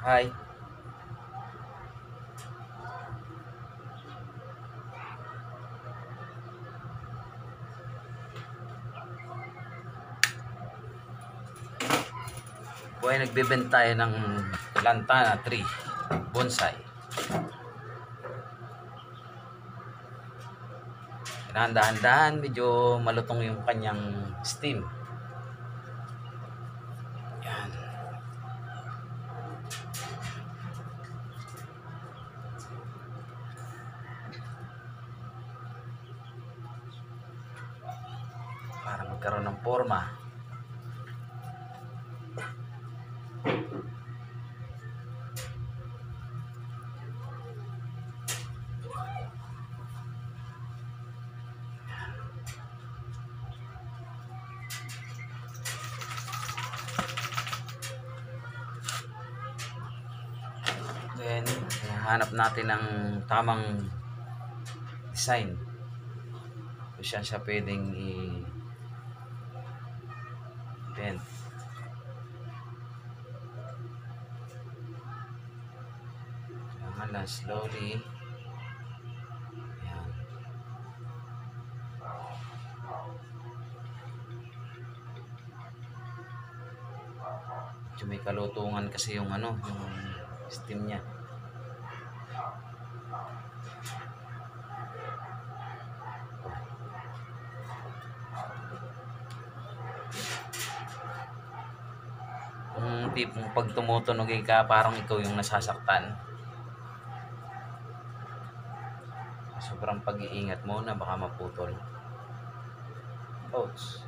Hi. Buhay nagbebenta tayo ng lantana tree, bonsai. Dahan-dahan, medyo malutong yung kanyang stem. Yan. Para magkaroon ng forma. Then, hanap natin ng tamang design. Kung saan siya pwedeng i-bend. Kailangan lang slowly. Yan. Medyo may kalutungan kasi yung yung stem niya. Yung tipong pag tumutunog ka, parang ikaw yung nasasaktan. Sobrang pag-iingat mo na baka maputol. Ouch.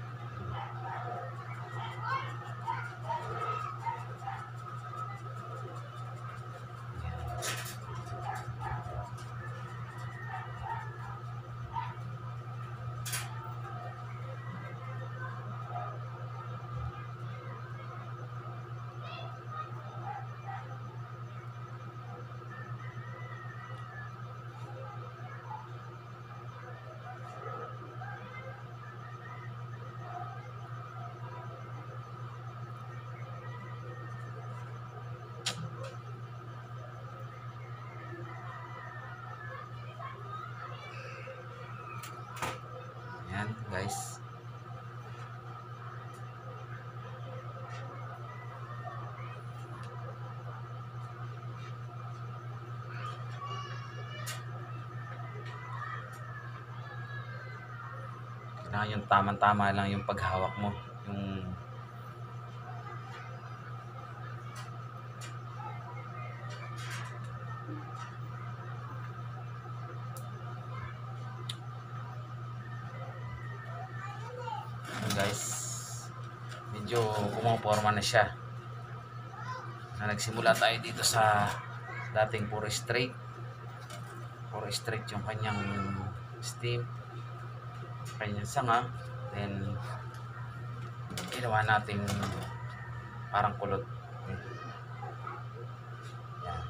Yan guys. Kailangan yung tamang-tama lang yung paghawak mo. Yung guys, medyo pumaporma na siya. Nagsimula tayo dito sa dating puro straight yung kanyang stem, kanyang sanga. Then ginawa natin parang kulot. Yan.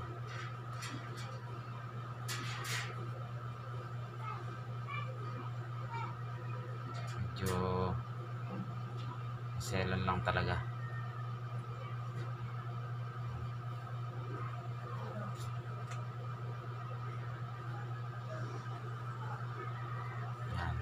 Medyo selan lang talaga. Yan.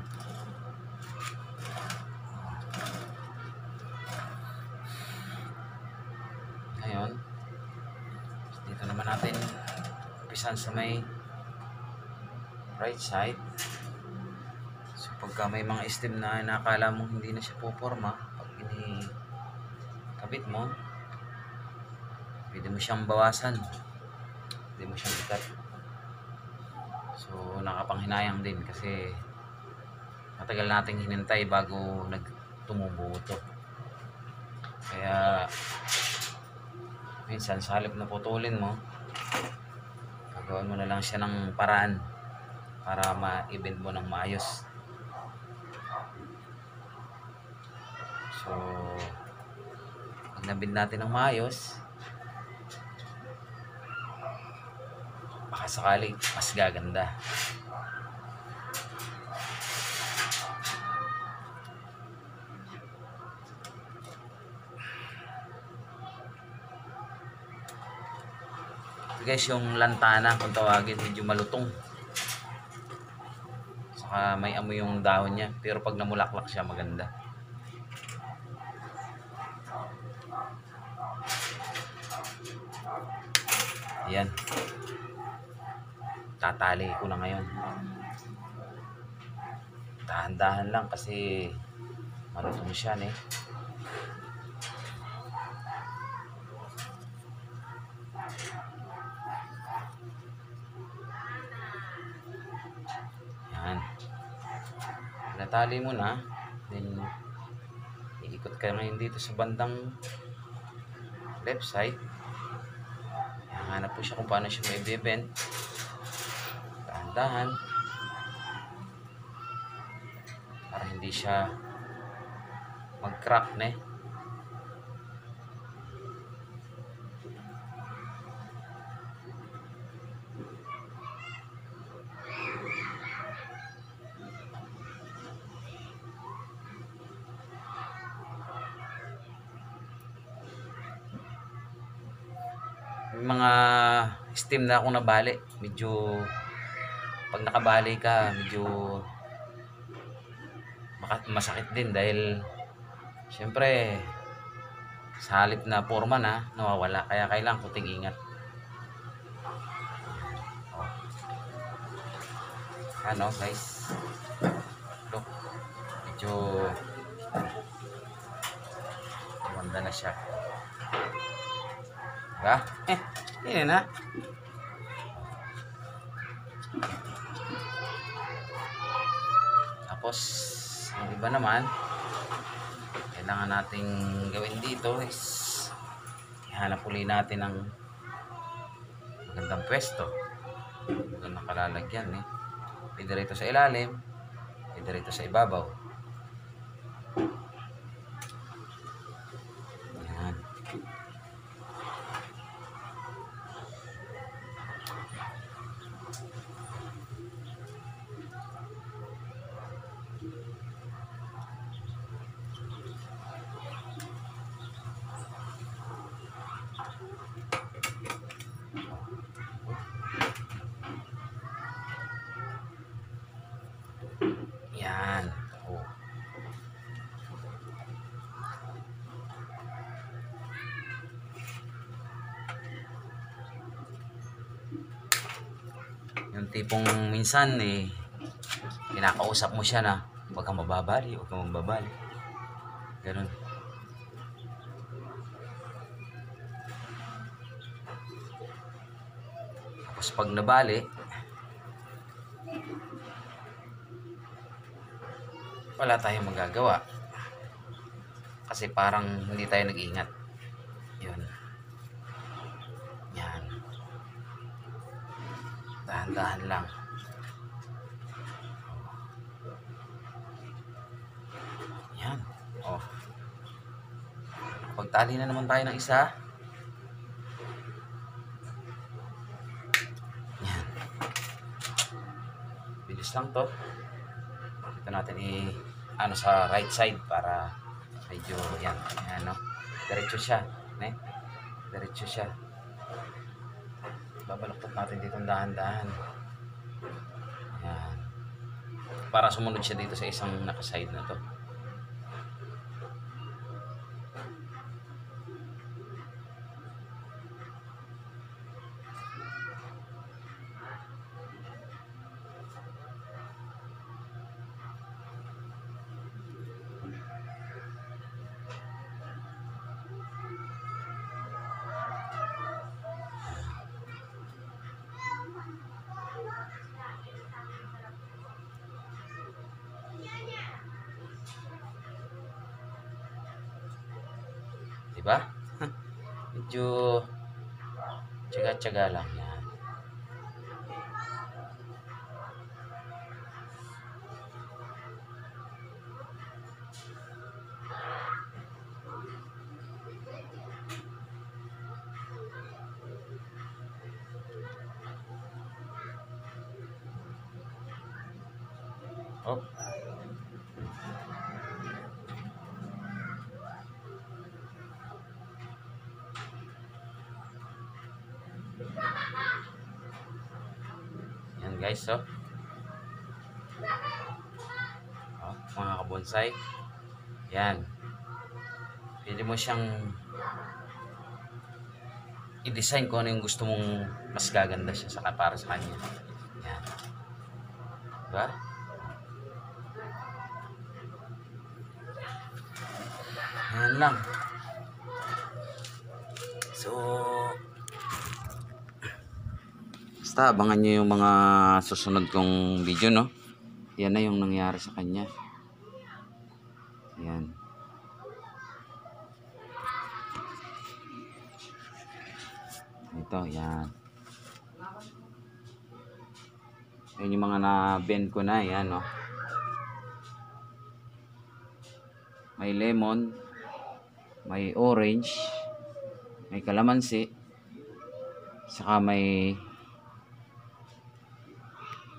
Ngayon, dito naman natin umpisan sa may right side. So pagka may mga stem na nakakala mo hindi na siya puporma, pag kabit mo, pwede mo siyang bawasan, pwede mo siyang ikat. So nakapanghinayang din kasi matagal nating hinintay bago tumubo ito. Kaya minsan sa halip na putulin mo, gagawin mo na lang siya ng paraan para ma-bend mo ng maayos. So pag na-bend natin ng maayos, baka sakali mas gaganda. guys, yung lantana kung tawagin, medyo malutong. Saka may amoy yung dahon niya, pero pag namulaklak siya maganda. Ayan. Tatali ko na ngayon. Dahan-dahan lang kasi malutong siya eh. Yan. Natali mo na. Then, iikot ka ngayon dito sa bandang left side. Hanap po siya kung paano siya may bend. Dahan-dahan. Para hindi siya mag-crack na eh. May mga steam na akong nabali. Medyo pag nakabali ka, medyo masakit din dahil syempre sa halip na forma na nawawala, kaya kailangan kuting ingat. Ano guys, look, medyo ganda na siya, diba? Ini na. Tapos ang iba naman kailangan nating gawin dito is ihanap uli natin ng magandang pwesto, magandang kalalagyan eh. Pwede rito sa ilalim, pwede rito sa ibabaw. Yan. Yan. Oh. Yung tipong minsan eh kinakausap mo siya na huwag kang mababali, huwag kang mababali. Ganun. Tapos pag nabali, wala tayong magagawa kasi parang hindi tayo nag-iingat. Yun. Yan. Dahan-dahan lang. Yan. Oh. Pagtali na naman tayo ng isa. Yan. Bilis lang to. Dito natin ano sa right side para medyo yan, ano, diretso siya, ne? Diretso siya. Babaluktot natin dito dahan-dahan. Yan. Para sumunod siya dito sa isang naka-side na to. Diba? Medyo tsaga-tsaga lang yan. Oh. guys, oh. Oh, mga kabonsay. Yan. Pwede mo siyang i-design kung ano yung gusto mong mas gaganda siya para sa kanya. Yan. Diba? Yan lang. So, basta abangan nyo yung mga susunod kong video, no? Yan na yung nangyari sa kanya. Yan. Ito, yan. Yan yung mga na-bend ko na, yan, no? May lemon, may orange, may kalamansi, saka may